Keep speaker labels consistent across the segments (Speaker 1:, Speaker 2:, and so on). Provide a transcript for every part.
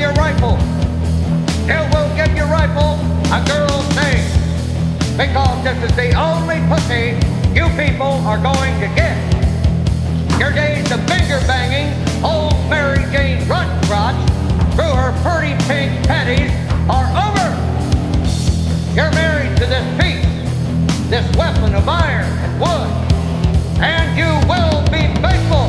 Speaker 1: your rifle. You will give your rifle a girl's name, because this is the only pussy you people are going to get. Your days of finger banging old Mary Jane crotch through her pretty pink panties are over. You're married to this piece, this weapon of iron and wood, and you will be faithful.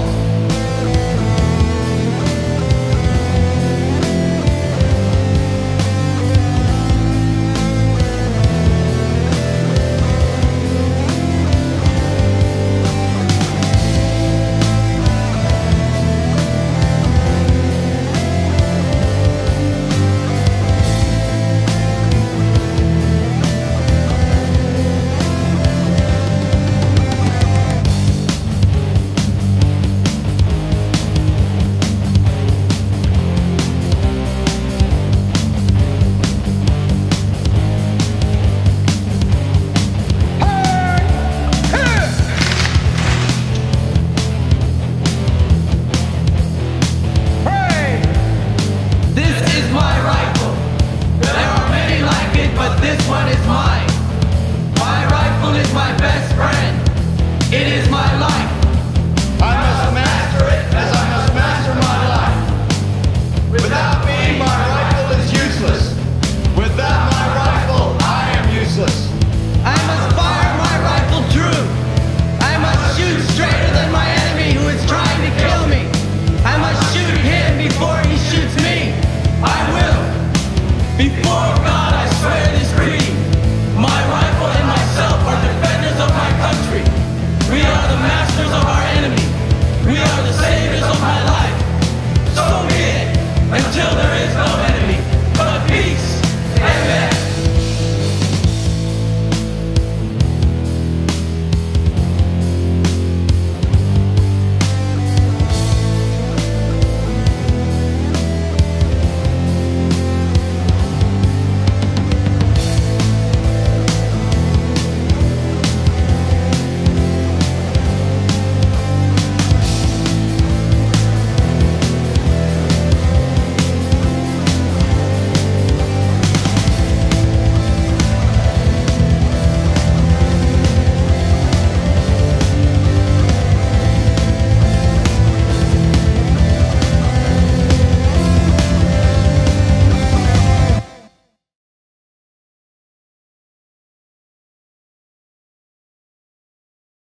Speaker 2: This one is mine. My rifle is my best friend. It is my life.